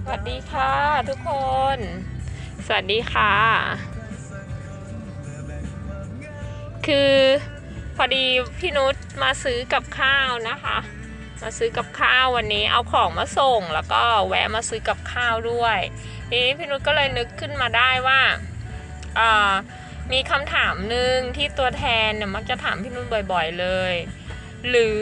สวัสดีค่ะทุกคน สวัสดีค่ะ คือพอดีพี่นุชมาซื้อกับข้าวนะคะ มาซื้อกับข้าววันนี้เอาของมาส่งแล้วก็แวะมาซื้อกับข้าวด้วยทีนี้พี่นุชก็เลยนึกขึ้นมาได้ว่ามีคำถามหนึ่งที่ตัวแทนเนี่ยมักจะถามพี่นุชบ่อยๆเลยหรือ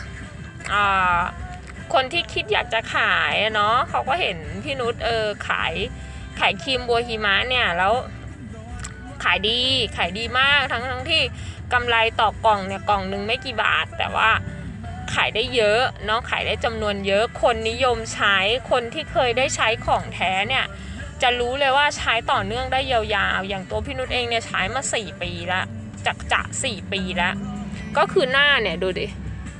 คนที่คิดอยากจะขายเนาะเขาก็เห็นพี่นุชขายครีมบัวหิมะเนี่ยแล้วขายดีมากทั้งที่กำไรต่อกล่องเนี่ยกล่องหนึ่งไม่กี่บาทแต่ว่าขายได้เยอะเนาะขายได้จำนวนเยอะคนนิยมใช้คนที่เคยได้ใช้ของแท้เนี่ยจะรู้เลยว่าใช้ต่อเนื่องได้ยาวๆอย่างตัวพี่นุชเองเนี่ยใช้มา4 ปีแล้วจะ4 ปีแล้วก็คือหน้าเนี่ยดูดิ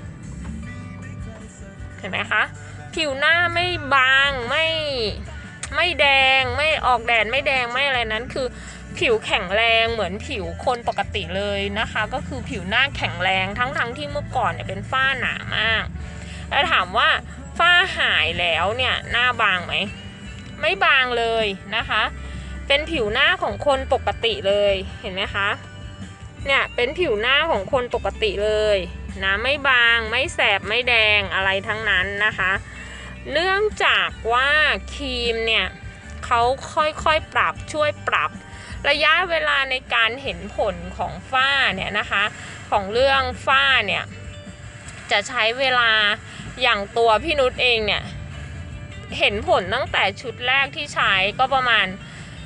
เห็นไหมคะผิวหน้าไม่บางไม่แดงไม่ออกแดดไม่แดงไม่อะไรนั้นคือผิวแข็งแรงเหมือนผิวคนปกติเลยนะคะก็คือผิวหน้าแข็งแรงทั้งที่เมื่อก่อนเนี่ยเป็นฝ้าหนามากแล้วถามว่าฝ้าหายแล้วเนี่ยหน้าบางไหมไม่บางเลยนะคะเป็นผิวหน้าของคนปกติเลยเห็นไหมคะเนี่ยเป็นผิวหน้าของคนปกติเลยนะไม่บางไม่แสบไม่แดงอะไรทั้งนั้นนะคะเนื่องจากว่าครีมเนี่ยเขาค่อยๆปรับช่วยปรับระยะเวลาในการเห็นผลของฝ้าเนี่ยนะคะของเรื่องฝ้าเนี่ยจะใช้เวลาอย่างตัวพี่นุชเองเนี่ยเห็นผลตั้งแต่ชุดแรกที่ใช้ก็ประมาณ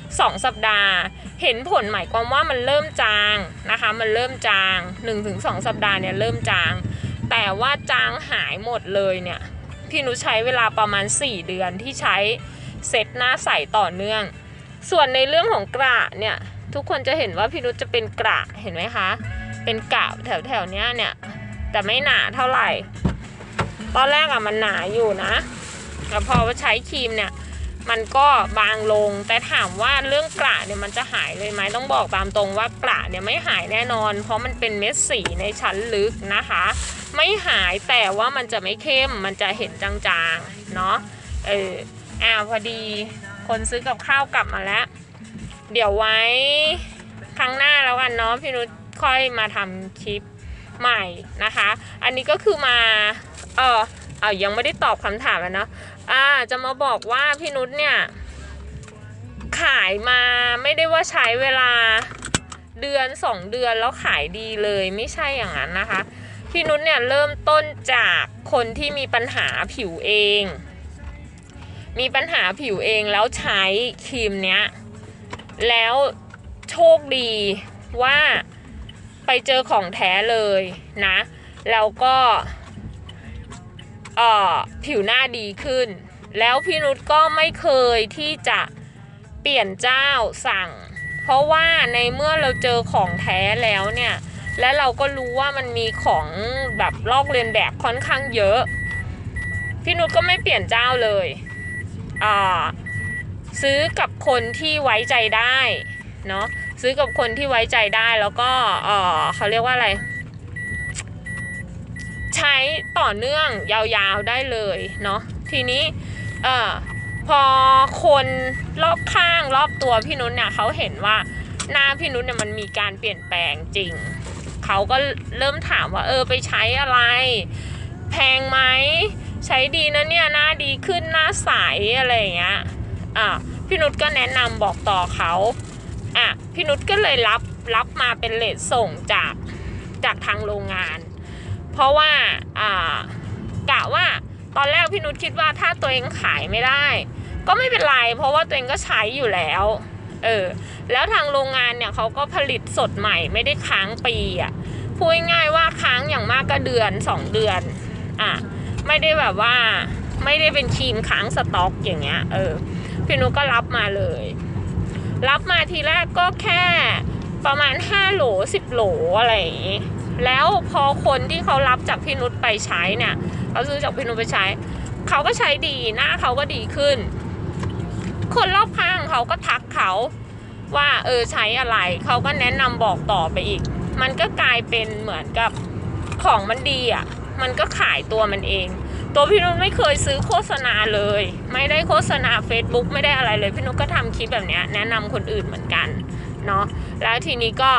2 สัปดาห์เห็นผลหมายความว่ามันเริ่มจางนะคะมันเริ่มจาง 1-2 สัปดาห์เนี่ยเริ่มจางแต่ว่าจางหายหมดเลยเนี่ยพี่นุชใช้เวลาประมาณ4 เดือนที่ใช้เซตหน้าใสต่อเนื่องส่วนในเรื่องของกระเนี่ยทุกคนจะเห็นว่าพี่นุชจะเป็นกระเห็นไหมคะเป็นกระแถวเนี้ยเนี่ยแต่ไม่หนาเท่าไหร่ตอนแรกมันหนาอยู่นะแต่พอใช้ครีมเนี่ยมันก็บางลงแต่ถามว่าเรื่องกระเนี่ยมันจะหายเลยไหมต้องบอกตามตรงว่ากระเนี่ยไม่หายแน่นอนเพราะมันเป็นเม็ดสีในชั้นลึกนะคะไม่หายแต่ว่ามันจะไม่เข้มมันจะเห็นจางๆเนาะพอดีคนซื้อกับข้าวกลับมาแล้วเดี๋ยวไว้ครั้งหน้าแล้วกันเนาะพี่นุชค่อยมาทำคลิปใหม่นะคะอันนี้ก็คือมายังไม่ได้ตอบคำถามแล้วเนาะจะมาบอกว่าพี่นุชเนี่ยขายมาไม่ได้ว่าใช้เวลาเดือน2 เดือนแล้วขายดีเลยไม่ใช่อย่างนั้นนะคะพี่นุชเนี่ยเริ่มต้นจากคนที่มีปัญหาผิวเองแล้วใช้ครีมเนี้ยแล้วโชคดีว่าไปเจอของแท้เลยนะแล้วก็ผิวหน้าดีขึ้นแล้วพี่นุชก็ไม่เคยที่จะเปลี่ยนเจ้าสั่งเพราะว่าในเมื่อเราเจอของแท้แล้วเนี่ยและเราก็รู้ว่ามันมีของแบบลอกเลียนแบบค่อนข้างเยอะพี่นุชก็ไม่เปลี่ยนเจ้าเลยซื้อกับคนที่ไว้ใจได้เนาะซื้อกับคนที่ไว้ใจได้แล้วก็เขาเรียกว่าอะไรใช้ต่อเนื่องยาวๆได้เลยเนาะทีนี้พอคนรอบข้างรอบตัวพี่นุชเนี่ยเขาเห็นว่าหน้าพี่นุชเนี่ยมันมีการเปลี่ยนแปลงจริงเขาก็เริ่มถามว่าไปใช้อะไรแพงไหมใช้ดีนะเนี่ยหน้าดีขึ้นหน้าใสอะไรอย่างเงี้ยพี่นุชก็แนะนำบอกต่อเขาพี่นุชก็เลยรับมาเป็นเรทส่งจากทางโรงงานเพราะว่ากะว่าตอนแรกพี่นุชคิดว่าถ้าตัวเองขายไม่ได้ก็ไม่เป็นไรเพราะว่าตัวเองก็ใช้อยู่แล้วแล้วทางโรงงานเนี่ยเขาก็ผลิตสดใหม่ไม่ได้ค้างปีพูดง่ายๆว่าค้างอย่างมากก็เดือน2 เดือนไม่ได้แบบว่าไม่ได้เป็นครีมค้างสต็อกอย่างเงี้ยพี่นุชก็รับมาเลยรับมาทีแรกก็แค่ประมาณ5 โหล10 โหลอะไรอย่างงี้แล้วพอคนที่เขารับจากพี่นุชไปใช้เนี่ยเขาซื้อจากพี่นุชไปใช้เขาก็ใช้ดีหน้าเขาก็ดีขึ้นคนรอบข้างเขาก็ทักเขาว่าใช้อะไรเขาก็แนะนำบอกต่อไปอีกมันก็กลายเป็นเหมือนกับของมันดีมันก็ขายตัวมันเองตัวพี่นุชไม่เคยซื้อโฆษณาเลยไม่ได้โฆษณา Facebook ไม่ได้อะไรเลยพี่นุชก็ทำคลิปแบบนี้แนะนำคนอื่นเหมือนกันเนาะแล้วทีนี้ก็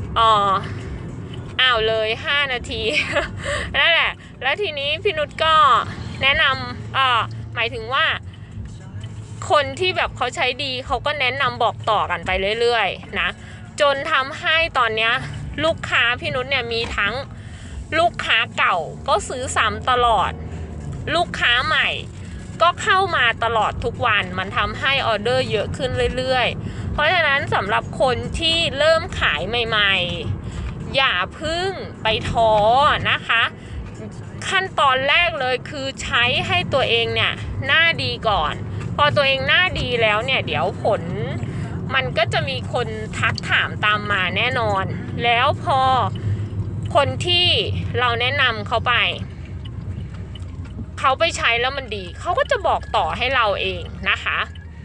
อ้าวเลย5 นาที นั่นแหละแล้วทีนี้พี่นุชก็แนะนำหมายถึงว่าคนที่แบบเขาใช้ดีเขาก็แนะนำบอกต่อกันไปเรื่อยๆนะจนทำให้ตอนเนี้ยลูกค้าพี่นุชเนี่ยมีทั้งลูกค้าเก่าก็ซื้อซ้ำตลอดลูกค้าใหม่ก็เข้ามาตลอดทุกวันมันทำให้ออเดอร์เยอะขึ้นเรื่อยๆเพราะฉะนั้นสำหรับคนที่เริ่มขายใหม่ๆอย่าพึ่งไปท้อนะคะขั้นตอนแรกเลยคือใช้ให้ตัวเองเนี่ยหน้าดีก่อนพอตัวเองหน้าดีแล้วเนี่ยเดี๋ยวผลมันก็จะมีคนทักถามตามมาแน่นอนแล้วพอคนที่เราแนะนำเขาไปใช้แล้วมันดีเขาก็จะบอกต่อให้เราเองนะคะ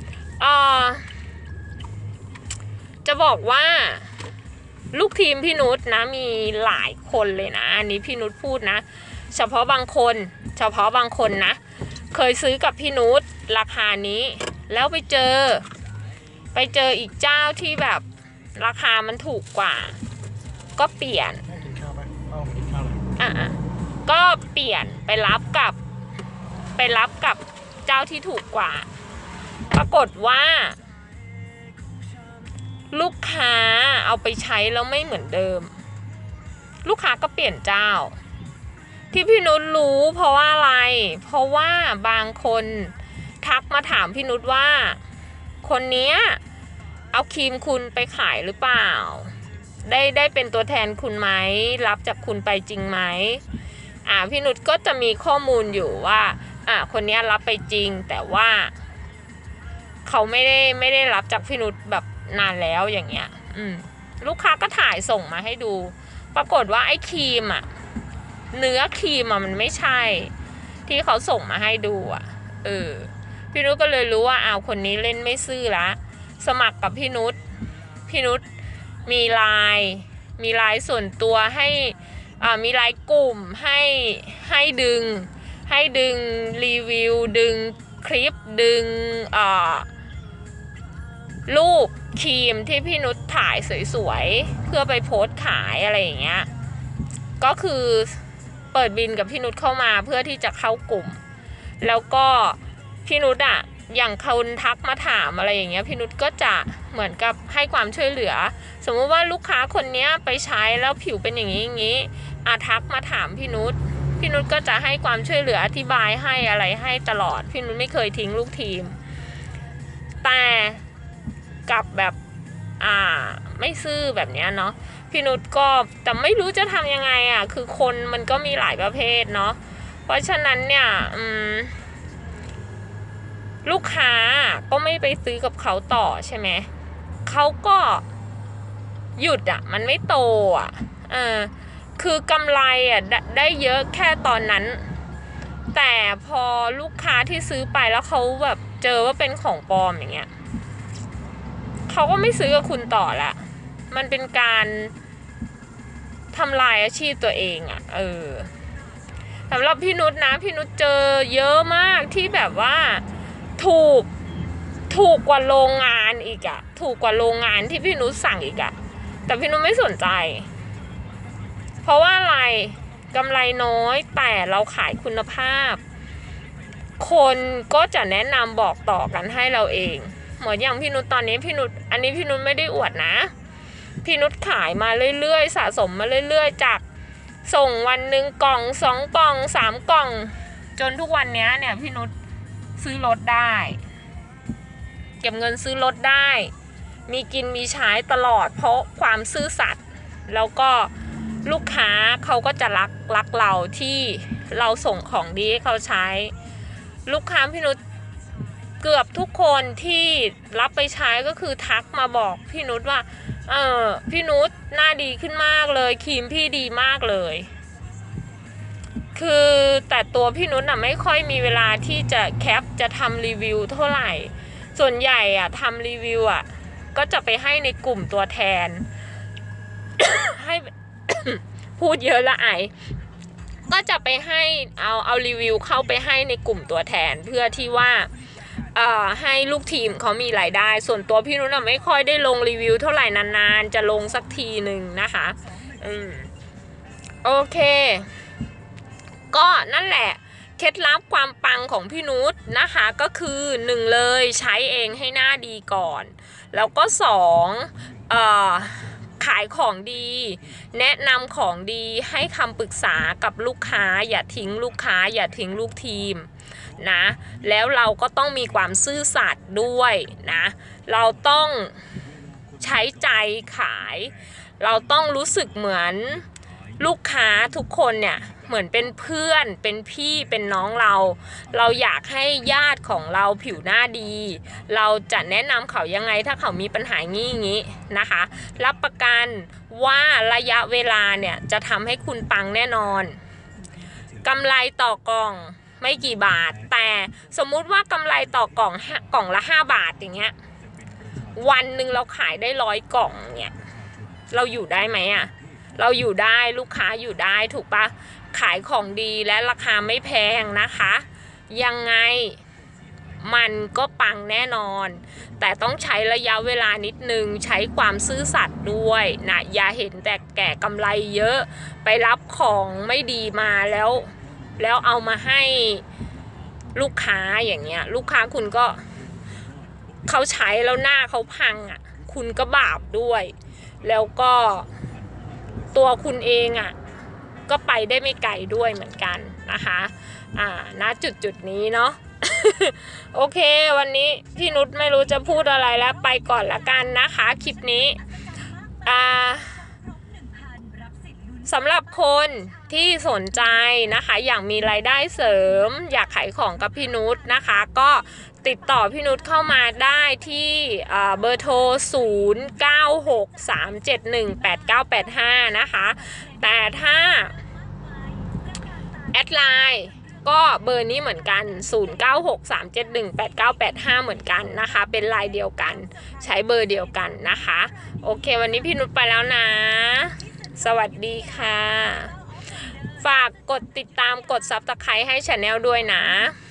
จะบอกว่าลูกทีมพี่นุชนะมีหลายคนเลยนะอันนี้พี่นุชพูดนะเฉพาะบางคนนะเคยซื้อกับพี่นุชราคานี้แล้วไปเจออีกเจ้าที่แบบราคามันถูกกว่าก็เปลี่ยนก็เปลี่ยนไปรับกับเจ้าที่ถูกกว่าปรากฏว่าลูกค้าเอาไปใช้แล้วไม่เหมือนเดิมลูกค้าก็เปลี่ยนเจ้าที่พี่นุชรู้เพราะว่าอะไรเพราะว่าบางคนทักมาถามพี่นุชว่าคนนี้เอาครีมคุณไปขายหรือเปล่าได้เป็นตัวแทนคุณไหมรับจากคุณไปจริงไหมพี่นุชก็จะมีข้อมูลอยู่ว่าคนนี้รับไปจริงแต่ว่าเขาไม่ได้รับจากพี่นุชแบบนานแล้วอย่างเงี้ยลูกค้าก็ถ่ายส่งมาให้ดูปรากฏว่าไอ้ครีมเนื้อครีมมันไม่ใช่ที่เขาส่งมาให้ดูพี่นุชก็เลยรู้ว่าคนนี้เล่นไม่ซื่อละสมัครกับพี่นุชมีไลน์ส่วนตัวให้มีไลน์กลุ่มให้ดึงรีวิวดึงคลิปดึงรูปครีมที่พี่นุชถ่ายสวยๆเพื่อไปโพสต์ขายอะไรอย่างเงี้ยก็คือเปิดบินกับพี่นุชเข้ามาเพื่อที่จะเข้ากลุ่มแล้วก็พี่นุชอย่างคนทักมาถามอะไรอย่างเงี้ยพี่นุชก็จะเหมือนกับให้ความช่วยเหลือสมมติว่าลูกค้าคนนี้ไปใช้แล้วผิวเป็นอย่างนี้ทักมาถามพี่นุชก็จะให้ความช่วยเหลืออธิบายให้อะไรให้ตลอดพี่นุชไม่เคยทิ้งลูกทีมแต่กับแบบไม่ซื่อแบบนี้เนาะพี่นุชก็แต่ไม่รู้จะทำยังไงคือคนมันก็มีหลายประเภทเนาะเพราะฉะนั้นเนี่ยลูกค้าก็ไม่ไปซื้อกับเขาต่อใช่ไหมเขาก็หยุดมันไม่โตคือกำไรได้เยอะแค่ตอนนั้นแต่พอลูกค้าที่ซื้อไปแล้วเขาแบบเจอว่าเป็นของปลอมอย่างเงี้ยเขาก็ไม่ซื้อกับคุณต่อละมันเป็นการทำลายอาชีพตัวเองสำหรับพี่นุชนะพี่นุชเจอเยอะมากที่แบบว่าถูกกว่าโรงงานอีกถูกกว่าโรงงานที่พี่นุชสั่งอีกแต่พี่นุชไม่สนใจเพราะว่าอะไรกำไรน้อยแต่เราขายคุณภาพคนก็จะแนะนำบอกต่อกันให้เราเองเหมือนอย่างพี่นุชตอนนี้อันนี้พี่นุชไม่ได้อวดนะพี่นุชขายมาเรื่อยๆสะสมมาเรื่อยๆจากส่งวันหนึ่งกล่อง2 กล่อง3 กล่องจนทุกวันนี้เนี่ยพี่นุชซื้อรถได้เก็บเงินซื้อรถได้มีกินมีใช้ตลอดเพราะความซื่อสัตย์แล้วก็ลูกค้าเขาก็จะรักเราที่เราส่งของดีให้เขาใช้ลูกค้าพี่นุชเกือบทุกคนที่รับไปใช้ก็คือทักมาบอกพี่นุชว่าพี่นุชหน้าดีขึ้นมากเลยครีมพี่ดีมากเลยคือแต่ตัวพี่นุชไม่ค่อยมีเวลาที่จะแคปจะทำรีวิวเท่าไหร่ส่วนใหญ่ทำรีวิวก็จะไปให้ในกลุ่มตัวแทน ให้ พูดเยอะละก็จะไปให้เอารีวิวเข้าไปให้ในกลุ่มตัวแทนเพื่อที่ว่าให้ลูกทีมเขามีรายได้ส่วนตัวพี่นุชไม่ค่อยได้ลงรีวิวเท่าไหร่นานๆจะลงสักทีหนึ่งนะคะโอเคก็นั่นแหละเคล็ดลับความปังของพี่นุชนะคะก็คือ1เลยใช้เองให้หน้าดีก่อนแล้วก็2ขายของดีแนะนำของดีให้คำปรึกษากับลูกค้าอย่าทิ้งลูกค้าอย่าทิ้งลูกทีมนะแล้วเราก็ต้องมีความซื่อสัตย์ด้วยนะเราต้องใช้ใจขายเราต้องรู้สึกเหมือนลูกค้าทุกคนเนี่ยเหมือนเป็นเพื่อนเป็นพี่เป็นน้องเราอยากให้ญาติของเราผิวหน้าดีเราจะแนะนำเขายังไงถ้าเขามีปัญหางี้นะคะรับประกันว่าระยะเวลาเนี่ยจะทำให้คุณปังแน่นอนกำไรต่อกล่องไม่กี่บาทแต่สมมุติว่ากำไรต่อกล่องละ5 บาทอย่างเงี้ยวันหนึ่งเราขายได้100 กล่องเนี่ยเราอยู่ได้ไหมอ่ะเราอยู่ได้ลูกค้าอยู่ได้ถูกปะขายของดีและราคาไม่แพงนะคะยังไงมันก็ปังแน่นอนแต่ต้องใช้ระยะเวลานิดนึงใช้ความซื่อสัตย์ด้วยนะอย่าเห็นแต่แก่กำไรเยอะไปรับของไม่ดีมาแล้วเอามาให้ลูกค้าอย่างเงี้ยลูกค้าคุณก็เขาใช้แล้วหน้าเขาพังอ่ะคุณก็บาปด้วยแล้วก็ตัวคุณเองอ่ะก็ไปได้ไม่ไกลด้วยเหมือนกันนะคะณจุดนี้เนาะ โอเควันนี้พี่นุชไม่รู้จะพูดอะไรแล้วไปก่อนละกันนะคะคลิปนี้สำหรับคนที่สนใจนะคะอยากมีรายได้เสริมอยากขายของกับพี่นุชนะคะก็ติดต่อพี่นุชเข้ามาได้ที่เบอร์โทร 0963718985 นะคะแต่ถ้าแอดไลน์ก็เบอร์นี้เหมือนกัน 0963718985 เหมือนกันนะคะเป็นไลน์เดียวกันใช้เบอร์เดียวกันนะคะโอเควันนี้พี่นุชไปแล้วนะสวัสดีค่ะฝากกดติดตามกด Subscribe ให้ Channel ด้วยนะ